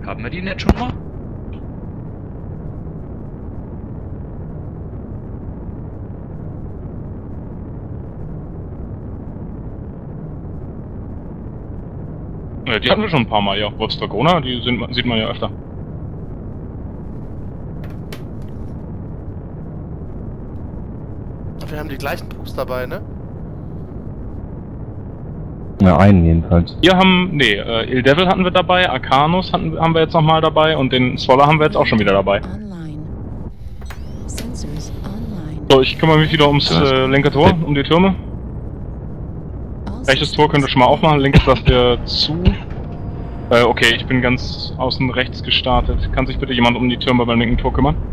Haben wir die nicht schon mal? Ja, die hatten wir schon ein paar Mal, ja. Wolfs Dragoner, die sieht man ja öfter. Wir haben die gleichen Pups dabei, ne? Ja, einen jedenfalls. Wir haben, Il Devil hatten wir dabei, Arcanus haben wir jetzt nochmal dabei und den Swoller haben wir jetzt auch schon wieder dabei. So, ich kümmere mich wieder ums linke Tor, um die Türme. Rechtes Tor könnt ihr schon mal aufmachen, links lasst ihr zu. Okay, ich bin ganz außen rechts gestartet. Kann sich bitte jemand um die Türme beim linken Tor kümmern?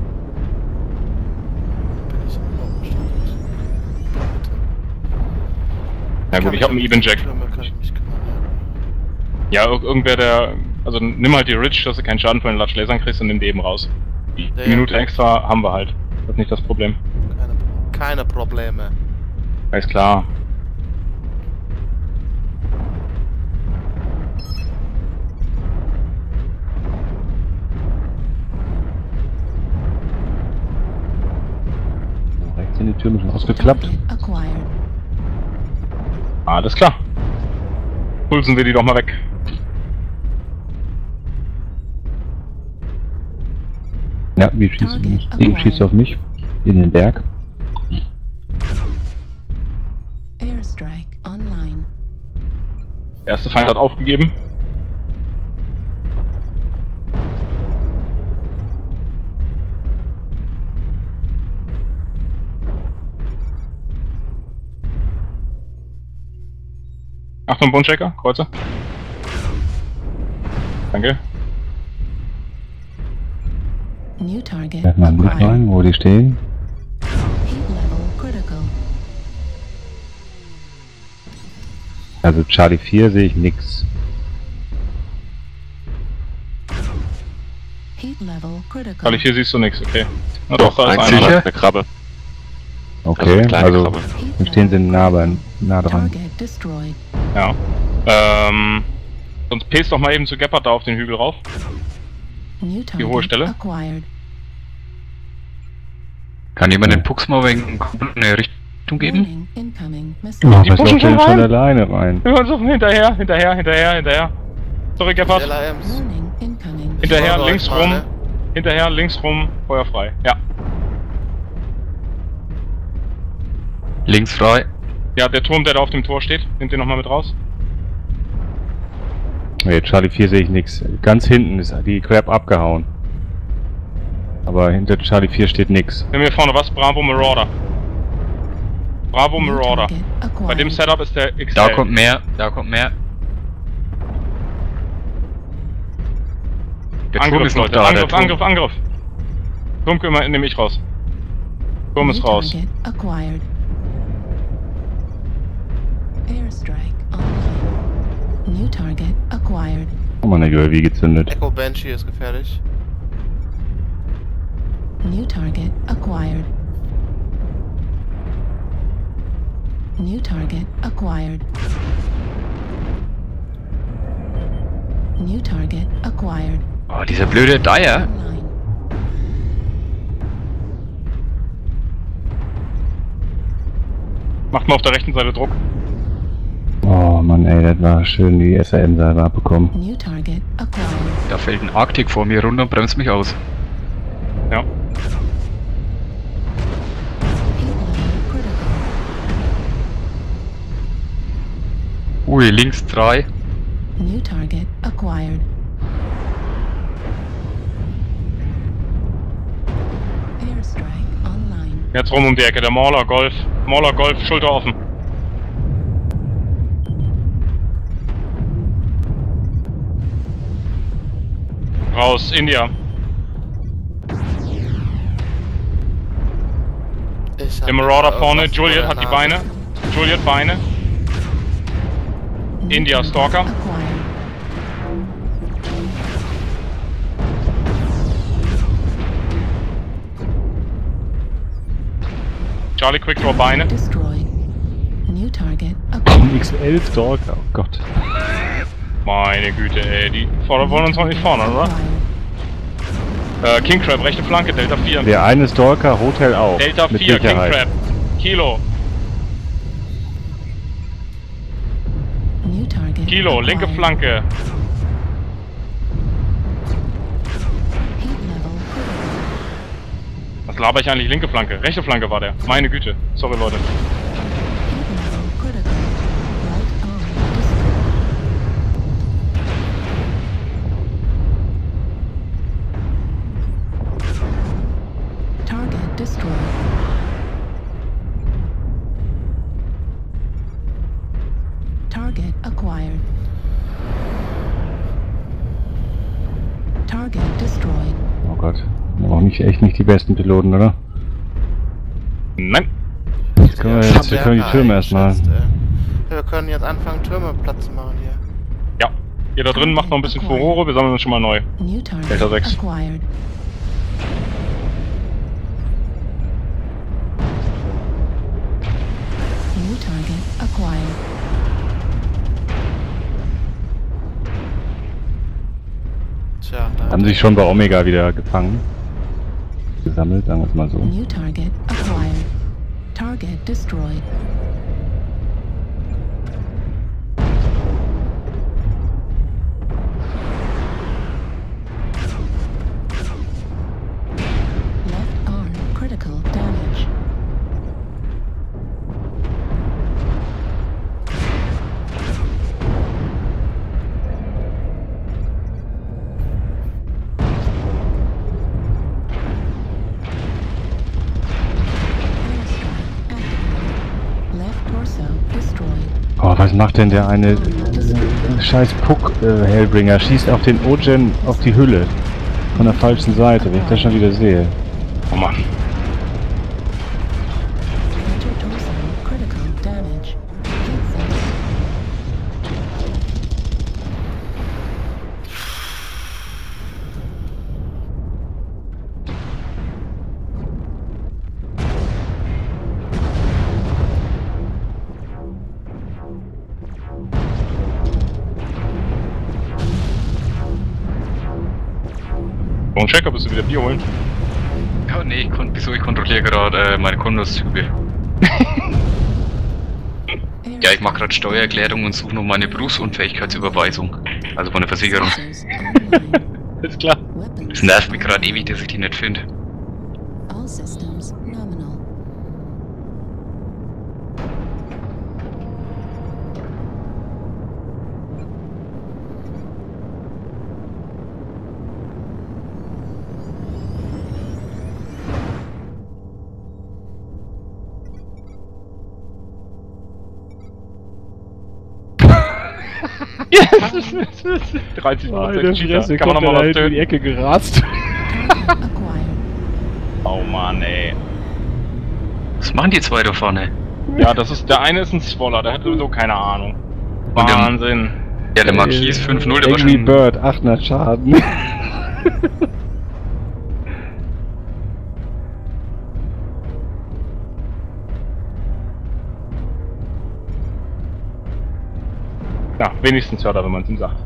Ja gut, ich habe einen Even-Jack. Ja, irgendwer der... Also nimm halt die Ridge, dass du keinen Schaden von den Large Lasern kriegst und nimm die eben raus. Die Minute extra haben wir halt. Das ist nicht das Problem. Keine Probleme. Alles klar. Rechts sind die Türme schon ausgeklappt. Alles klar. Pulsen wir die doch mal weg. Ja, wie schießt du mich? Eben schießt auf mich. In den Berg. Der erste Feind hat aufgegeben. Achtung, Bonechecker, Kreuzer. Danke. Merkt mal einen Blick rein, wo die stehen. Also Charlie 4 sehe ich nix. Charlie 4 siehst du nix, okay. Na Doch, da ist sicher? einer. Eine Krabbe. Okay, eine kleine also Krabbe. dann stehen sie nah dran. Ja. Sonst pace doch mal eben zu Gepard da auf den Hügel rauf. Die hohe Stelle. Kann jemand den Pux mal wegen eine Richtung geben? Oh, Die was pushen läuft denn schon schon rein. alleine rein? Wir versuchen hinterher. Sorry, Gepard. LAMs. Hinterher, folge links euch mal, rum. ne? Hinterher, links rum, Feuer frei. Ja. Links frei. Ja, der Turm, der da auf dem Tor steht, nimmt den nochmal mit raus. Nee, Charlie 4 sehe ich nix. Ganz hinten ist die Crab abgehauen. Aber hinter Charlie 4 steht nix. Nimm hier vorne was, Bravo Marauder. Bravo Marauder. Bei dem Setup ist der XL. Da kommt mehr, da kommt mehr. Der Turm Angriff, ist noch Leute, da, der Turm. Angriff. Turm nehme ich raus. Turm ist raus. Oh, meine UAV gezündet. Echo Banshee ist gefährlich. New target acquired. New target acquired. New target acquired. Oh, dieser blöde Dyer. Online. Macht mal auf der rechten Seite Druck. Oh Mann, ey, das war schön, die SRM-Salve abbekommen. New target acquired. Da fällt ein Arctic vor mir runter und bremst mich aus. Ja. Heat level critical. Ui, links 3. New target acquired. Airstrike online. Jetzt rum um die Ecke, der Mauler Golf. Mauler Golf, Schulter offen. Raus, India. Der Marauder vorne, Juliet hat die Beine. Juliet Beine. New India target Stalker. acquired. Charlie Quickdraw Beine. Destroyed. New target acquired. XL Stalker, oh Gott. Meine Güte, ey, die wollen uns heute nicht fordern, oder? King Crab, rechte Flanke, Delta 4. Der eine Stalker, Hotel auch. Delta 4, mit King Sicherheit. Crab. Kilo. New target Kilo, linke acquired. Flanke. Heat level critical. Was laber ich eigentlich? Linke Flanke. Rechte Flanke war der. Meine Güte. Sorry, Leute. Heat level critical. Right arm destroyed. Target destroyed. Target acquired. Target destroyed. Oh Gott. Auch nicht, echt nicht die besten Piloten, oder? Nein. Jetzt können wir die Türme erstmal. Wir können jetzt anfangen, Türme Platz zu machen hier. Ja. Ihr da drin macht noch ein bisschen Furore. Wir sammeln uns schon mal neu. New target Delta 6. acquired. New target acquired. Tja, da Haben sich schon bei Omega wieder gefangen. Gesammelt, sagen wir es mal so. New target acquired. Target destroyed. Left arm critical damage. Left torso destroyed. Oh, was macht denn der eine scheiß Puck Hellbringer? Schießt auf den Ogen auf die Hülle. Von der falschen Seite, wenn ich das schon wieder sehe. Oh Mann. Major torso critical damage. Heat sink. Und Checker, bist du wieder Bier holen? Ja, nee, ich kontrolliere gerade meine Kondoszüge. Ja, ich mache gerade Steuererklärung und suche noch meine Berufsunfähigkeitsüberweisung. Also von der Versicherung. Sensors online. Ist klar. Weapons. Es nervt mich gerade ewig, dass ich die nicht finde. All systems nominal. Yes! 30% Cheater. Kann man noch mal was töten? Ecke gerast. Target acquired. Oh Mann, ey. Was machen die zwei da vorne? Ja, das ist, der eine ist ein Swoller, der hat sowieso keine Ahnung. Und der- Wahnsinn. Ja, der Marquis ist 5-0, der war Angry schon... Bird, 800 Schaden. Ja, wenigstens hört er, wenn man es ihm sagt.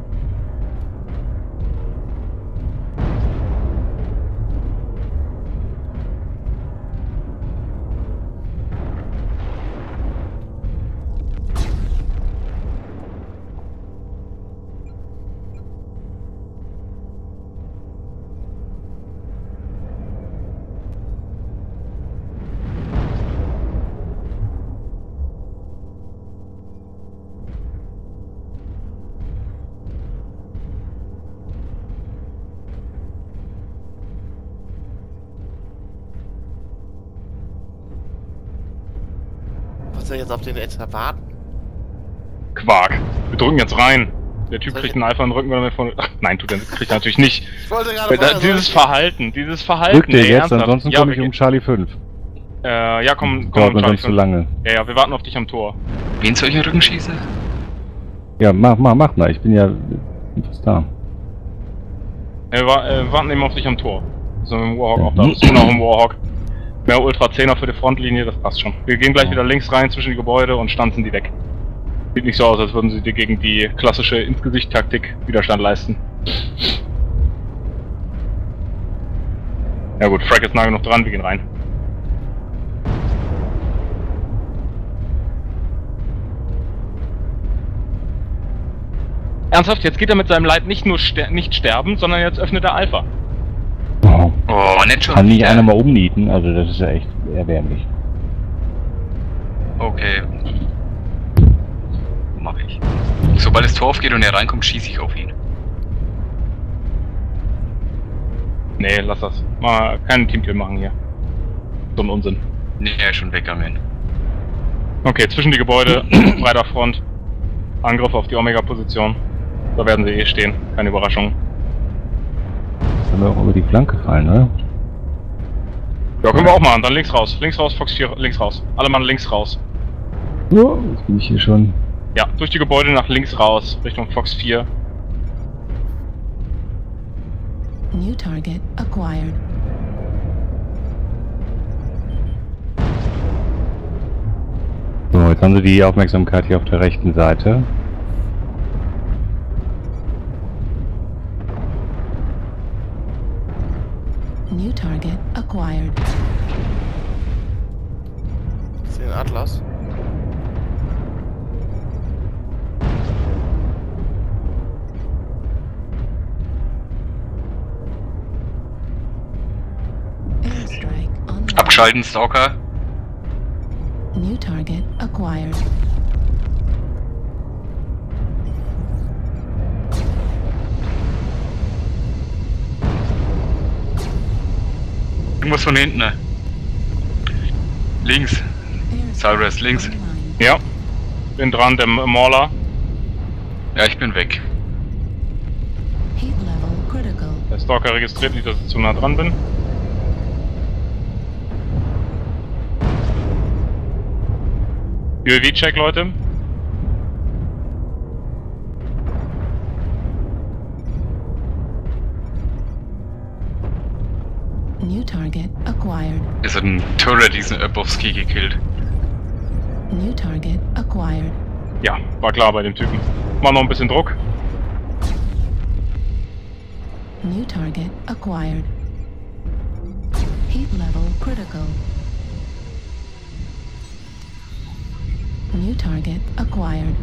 Was soll jetzt auf den extra warten? Quark. Wir drücken jetzt rein. Der Typ kriegt einen Eifer in den Rücken, wenn er von... Ach, nein, tut er kriegt er natürlich nicht. Ich wollte gerade Weil fragen, dieses soll Verhalten, Rück dir ey, jetzt, ernsthaft. ansonsten Ja, komme ich wir um Charlie 5. ja, komm, Dauert mir Charlie sonst zu fünf. lange. Ja, wir warten auf dich am Tor. Wen soll ich in den Rücken schießen? Ja, mach mal. Ich bin ja fast da. Wir warten eben auf dich am Tor. So mit dem Warhawk auch da. Bist du noch im Warhawk? Mehr Ultra 10er für die Frontlinie, das passt schon. Wir gehen gleich wieder links rein zwischen die Gebäude und stanzen die weg. Sieht nicht so aus, als würden sie dir gegen die klassische Ins-Gesicht-Taktik Widerstand leisten. Ja gut, Frag ist nah genug dran, wir gehen rein. Ernsthaft, jetzt geht er mit seinem Leid nicht nur nicht sterben, sondern jetzt öffnet er Alpha. Oh. Oh, nicht schon Kann nicht wieder. einer mal umnieten, also das ist ja echt erbärmlich. Okay. Mach ich. Sobald das Tor aufgeht und er reinkommt, schieße ich auf ihn. Nee, lass das. Mal keinen Teamkill machen hier. So ein Unsinn. Nee, er ist schon weg am Ende. Okay, zwischen die Gebäude, breiter Front. Angriff auf die Omega-Position. Da werden sie eh stehen, keine Überraschung. Können wir auch über die Flanke fallen, oder? Ja, können wir auch machen. Dann links raus, Fox 4, links raus. Alle Mann links raus. Oh, jetzt bin ich hier schon. Ja, durch die Gebäude nach links raus, Richtung Fox 4. New target acquired. So, jetzt haben sie die Aufmerksamkeit hier auf der rechten Seite. New target acquired. Ist den Atlas? Airstrike online. Abschalten, Stalker. New target acquired. Irgendwas von hinten, ne? Links. Cyrus, links. Online. Ja, bin dran, der Mauler. Ja, ich bin weg. Heat level critical. Der Stalker registriert nicht, dass ich zu nah dran bin. UAV-Check, Leute. New target acquired. Ist ein Turret diesen Öbowski gekillt. New target acquired. Ja, war klar bei dem Typen. Mach noch ein bisschen Druck. New target acquired. Heat level critical. New target acquired.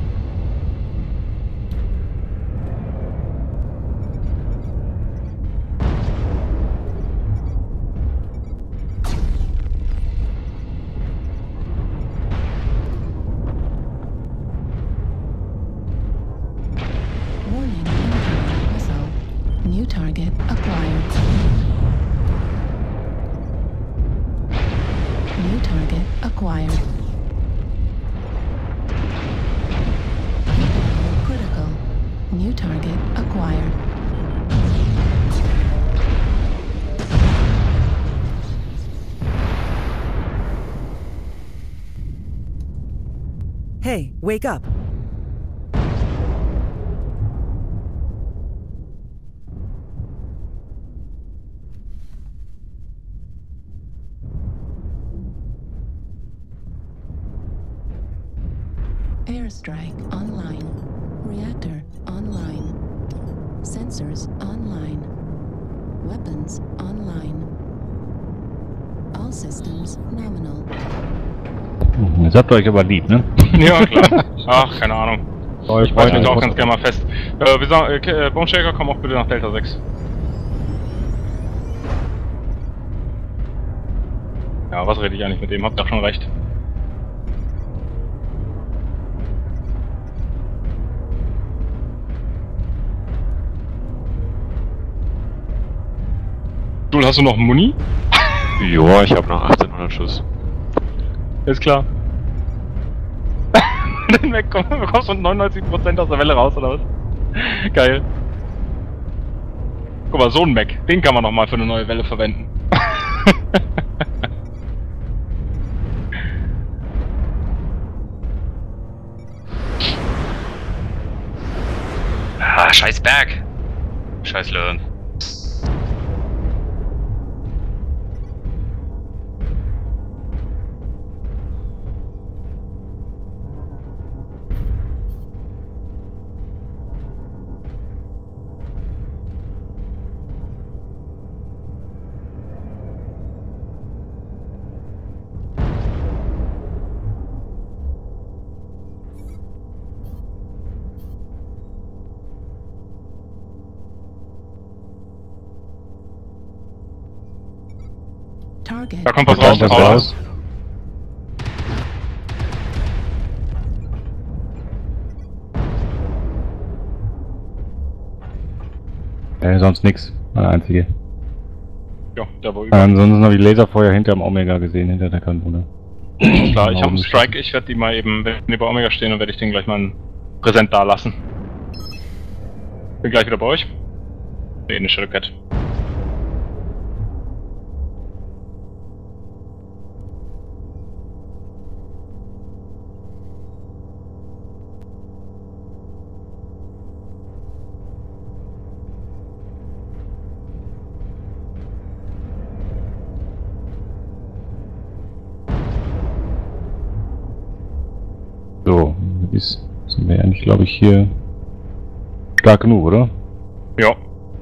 Warning, incoming missile. New target acquired. New target acquired. Heat level critical. New target acquired. Hey, wake up. Airstrike online. Reactor online. Sensors online. Weapons online. All systems nominal. Jetzt habt ihr euch aber lieb, ne? Ja, klar. Ach, keine Ahnung. Oh, Ich halte mich auch ganz gerne mal fest. Wir sagen, Bone Shaker, komm auch bitte nach Delta 6. Ja, was rede ich eigentlich mit dem? Habt ihr schon recht. Joel, hast du noch Muni? Ja, ich habe noch 1800 Schuss. Ist klar. Dann bekommst du mit 99% aus der Welle raus, oder was? Geil. Guck mal, so ein Mac, den kann man nochmal für eine neue Welle verwenden. Ah, scheiß Berg. Scheiß Learn. Target. Da kommt was Da raus, kommt was Paula. raus. Sonst nix. Eine einzige. Ja, der war über. Ansonsten habe ich Laserfeuer hinterm Omega gesehen, hinter der Kanone. Klar, ich habe einen Strike, ich werde die mal eben, wenn die bei Omega stehen, dann werde ich den gleich mal ein Präsent da lassen. Bin gleich wieder bei euch. Ne, eine Shadowcat. So, sind wir eigentlich, glaube ich, hier stark genug, oder? Ja.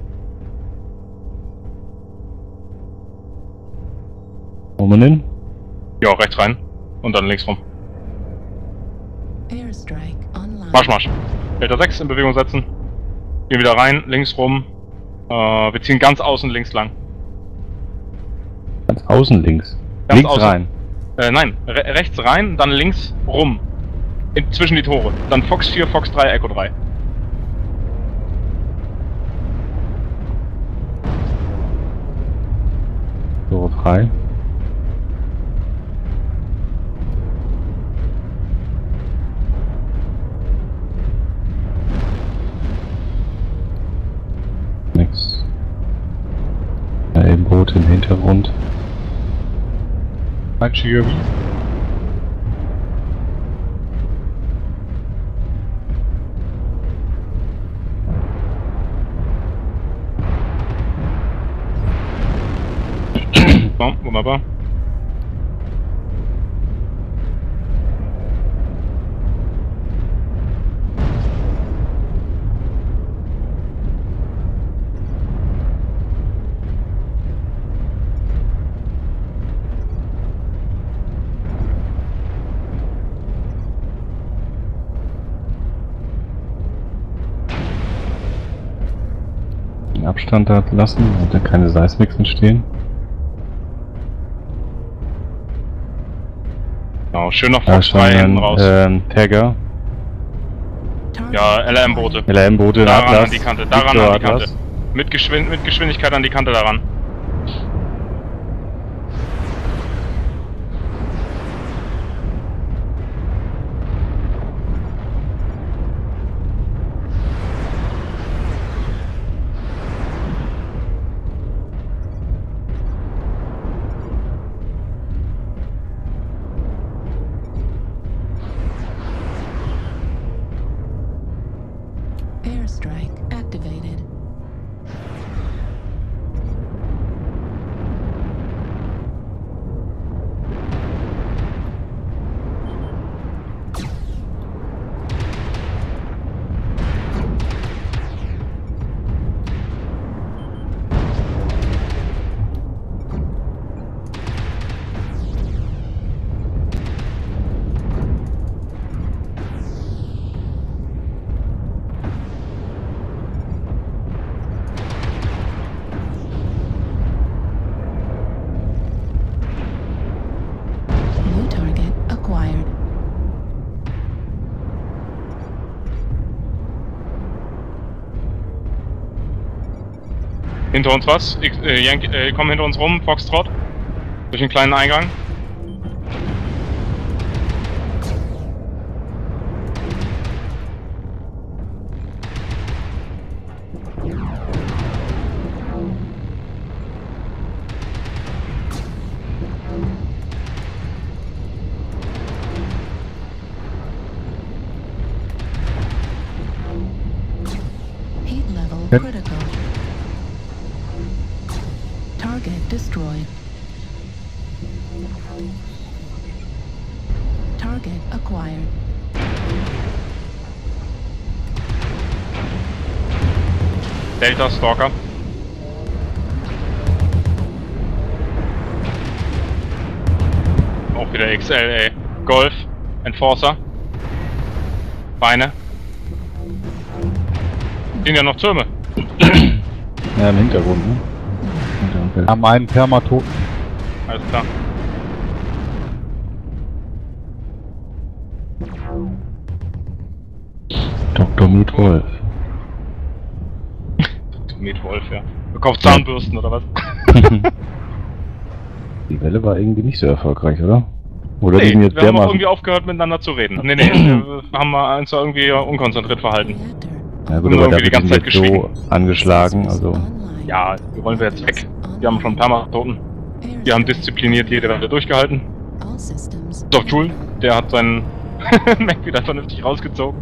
Wo man hin? Ja, rechts rein. Und dann links rum. Airstrike online. Marsch, Marsch. Delta 6 in Bewegung setzen. Gehen wieder rein, links rum. Wir ziehen ganz außen links lang. Ganz außen links. Ganz Links außen. rein. Nein, rechts rein, dann links rum. Zwischen die Tore. Dann Fox 4, Fox 3, Echo 3. Tore frei. Nix. Ein Boot im Hintergrund. Ein Schirmi. So, wunderbar. Den Abstand da lassen und dann keine Seismics entstehen. Genau, schön noch Da Fox 3 hinten schon raus. Tagger, Target Ja, LRM-Boote. LRM-Boote, Daran Atlas, an die Kante, daran Victor an die Kante. Atlas. Mit Geschwindigkeit an die Kante daran. Airstrike activated. New target acquired. Hinter uns was? Komm hinter uns rum, Foxtrot. Durch einen kleinen Eingang. Heat level Yep. critical. Target destroyed. Target acquired. Delta Stalker. Auch wieder XL, ey. Golf. Enforcer. Beine. Sind ja noch Türme. Ja, im Hintergrund, ne? Hintergrund. Haben einen Permatoten. Alles klar. Dr. Mietwolf. Mietwolf, ja. Du kaufst Zahnbürsten oder was? Die Welle war irgendwie nicht so erfolgreich, oder? Oder Nee, die sind jetzt wir haben auch dermaßen... irgendwie aufgehört miteinander zu reden. Nee, wir haben mal uns irgendwie unkonzentriert verhalten. Ja gut, haben aber irgendwie die dafür ganze sind Zeit jetzt so angeschlagen, also... Ja, die wollen wir jetzt weg. Die haben schon ein paar Mal Toten. Die haben diszipliniert jede Welle durchgehalten. Doch Jules, der hat seinen Mac wieder vernünftig rausgezogen.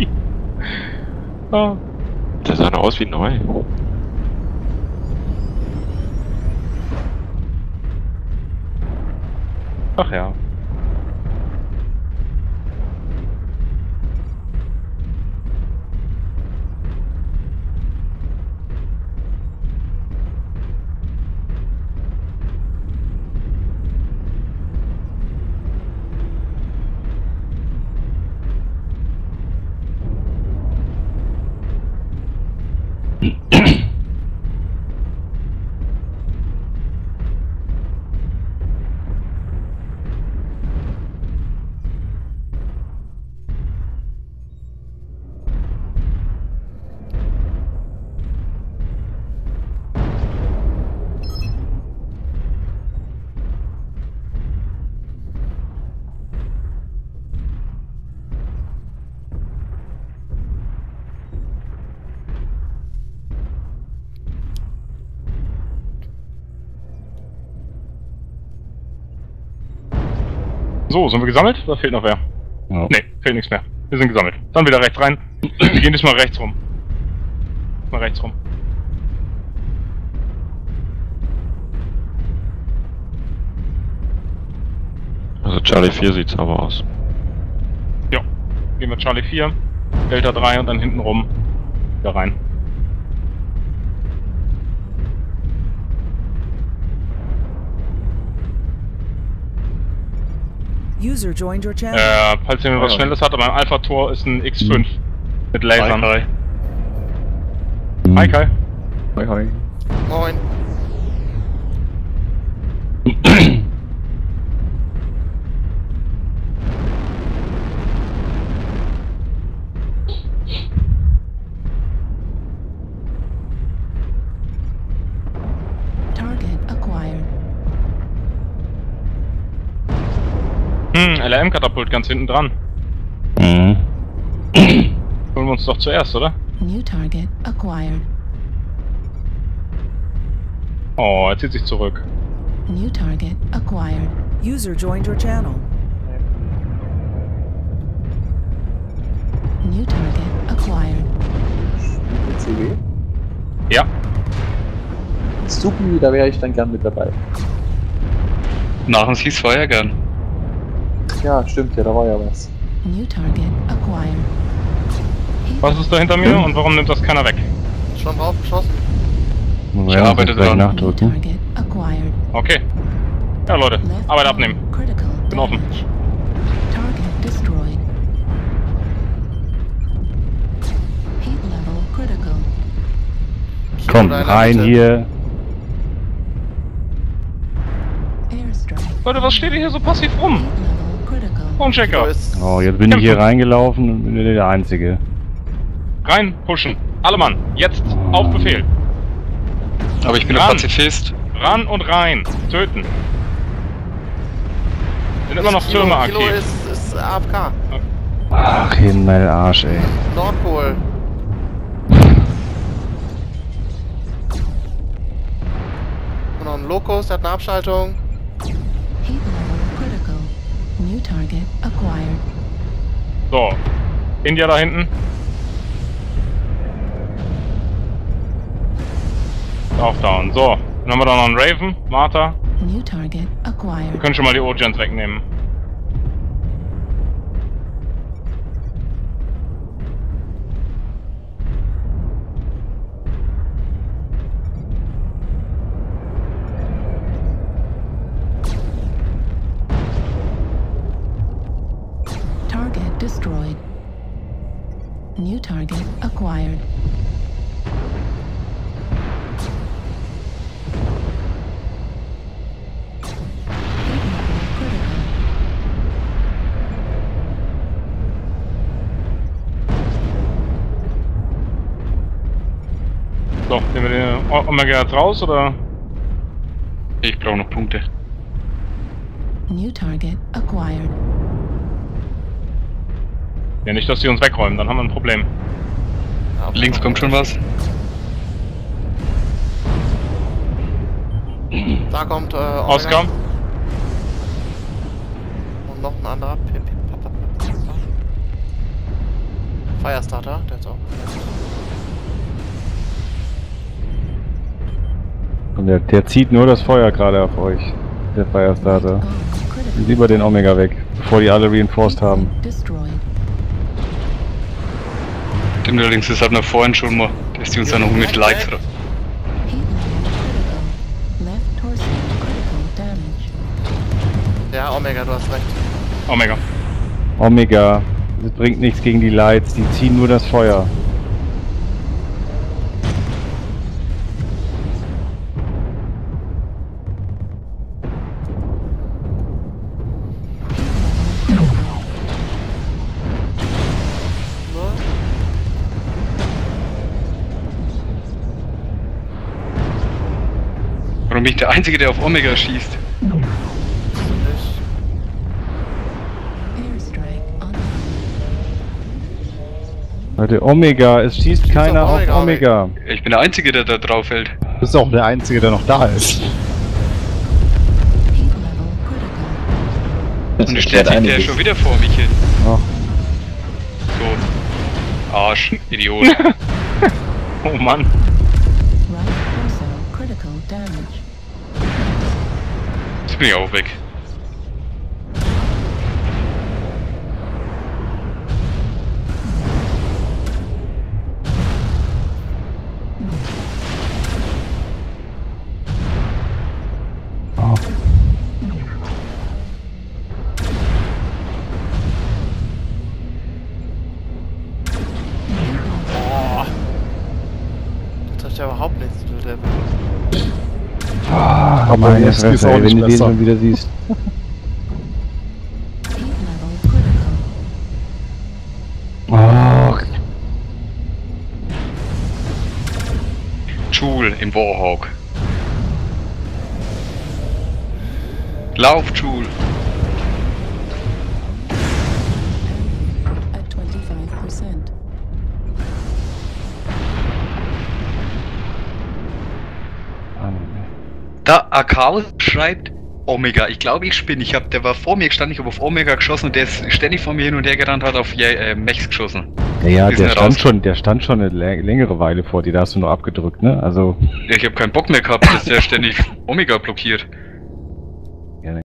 Oh. Der sah noch aus wie neu. Ach ja. So, sind wir gesammelt? Da fehlt noch wer. Ja. Ne, fehlt nichts mehr. Wir sind gesammelt. Dann wieder rechts rein. Wir gehen diesmal rechts rum. Mal rechts rum. Also Charlie 4 sieht's aber aus. Ja. Gehen wir Charlie 4, Delta 3 und dann hinten rum wieder rein. User joined your channel. Falls jemand was Schnelles hat, aber ein Alpha-Tor ist ein X5 mit Lasern. Hi, Hi Kai. hi. Hi. Moin. Target acquired. LRM-Katapult ganz hinten dran. Mhm. Holen wir uns doch zuerst, oder? New target acquired. Oh, er zieht sich zurück. New target acquired. User joined your channel. New target acquired. CW? Ja. Supi, da wäre ich dann gern mit dabei. Nach dem Ceasefire gern. Ja, stimmt, ja, da war ja was. New target acquired. Was ist da hinter mir und warum nimmt das keiner weg? Schon drauf geschossen. Wir Ich werden arbeite uns gleich dran. New nachdrücken. target acquired. Okay. Ja Leute, Left Arbeit arm abnehmen. Critical Bin offen. damage. Target destroyed. Heat level critical. Komm, Kilo rein Mitte. hier. Airstrike. Leute, was steht ihr hier so passiv rum? Heat level critical. Kilo Phone-Checker. ist Oh, jetzt bin ich hier reingelaufen und bin der Einzige. Rein, pushen. Alle Mann, jetzt, auf Befehl. Aber ich bin ein Ran. Pazifist. Ran und rein. Töten. Sind immer noch Türme Kilo aktiv. ist AFK. Ach, Himmel, Arsch, ey. Nordpol. Und noch ein Locust, der hat eine Abschaltung. Heat level critical. New target acquired. So. India da hinten. Auch down. So. Dann haben wir da noch einen Raven. Martha. New target acquired. Wir können schon mal die Ogens wegnehmen. Target destroyed. New target acquired. So, nehmen wir den Omega jetzt raus, oder? Ich brauche noch Punkte. New target acquired. Ja, nicht, dass sie uns wegräumen, dann haben wir ein Problem. Links kommt schon was. Da kommt Omega. Oscar. Und noch ein anderer. Firestarter, der ist auch. Und der zieht nur das Feuer gerade auf euch. Der Firestarter. Lieber den Omega weg, bevor die alle reinforced haben. Destroyed. Stimmt allerdings, das hatten wir vorhin schon mal, dass die uns dann noch mit Lights... Heat level critical. Left torso critical damage. Ja, Omega, du hast recht. Omega. Omega, das bringt nichts gegen die Lights, die ziehen nur das Feuer. Warum bin ich der Einzige, der auf Omega schießt? Airstrike on. Leute, Omega, es schießt keiner auf auf Omega Omega. Ich bin der Einzige, der da drauf hält. Du bist auch der Einzige, der noch da ist. Heat level critical. Und es stellt sich der schon wieder vor mich hin. Ach. So. Arsch, Idiot. Oh Mann. Right torso critical damage. Jetzt bin ich auch weg. Oh. Das trifft ja überhaupt nichts, du Depp. Ah, meine Lewski ist Fresse, auch ey, wenn nicht du den besser. schon wieder siehst. Heat level critical. Oh, Joule im Warhawk. Lauf, Joule. At 25%. Da Akal schreibt Omega. Ich glaube, ich spinne. Der war vor mir gestanden, ich habe auf Omega geschossen und der ist ständig vor mir hin und her gerannt, hat auf Mechs geschossen. ja, Die sind der stand schon eine längere Weile vor dir, da hast du nur abgedrückt, ne? Also. Ich habe keinen Bock mehr gehabt, dass der ständig Omega blockiert.